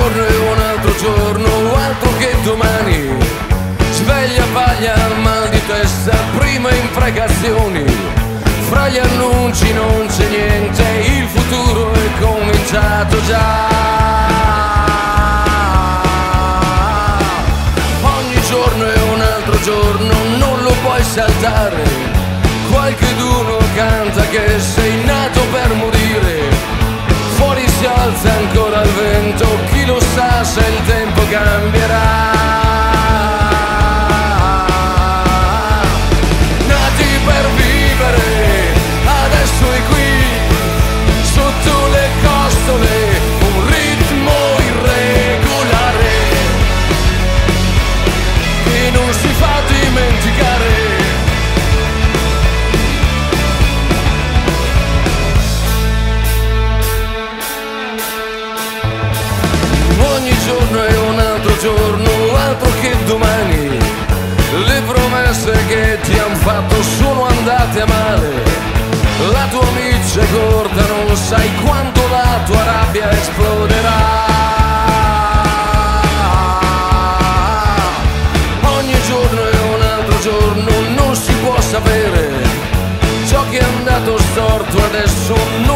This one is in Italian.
giorno è un altro giorno, altro che domani. Sveglia, paglia, mal di testa, prima imprecazioni. Fra gli annunci non c'è niente, il futuro è cominciato già. Ogni giorno è un altro giorno, non lo puoi saltare. Qualcheduno canta che sei nato per morire. Fuori si alza ancora il vento, chi lo sa se il tempo cambierà. Nati per vivere, adesso è qui, sotto le costole, un ritmo irregolare che non si fa dimenticare. Ogni giorno è un altro giorno, altro che domani. Le promesse che ti han fatto sono andate a male. La tua miccia è corta, non sai quanto la tua rabbia esploderà. Ogni giorno è un altro giorno, non si può sapere. Ciò che è andato storto adesso non